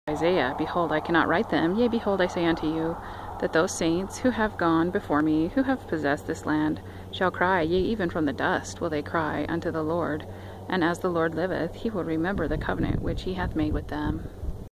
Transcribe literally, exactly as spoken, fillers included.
Isaiah, behold, I cannot write them. Yea, behold, I say unto you, that those saints who have gone before me, who have possessed this land, shall cry, yea, even from the dust will they cry unto the Lord. And as the Lord liveth, he will remember the covenant which he hath made with them.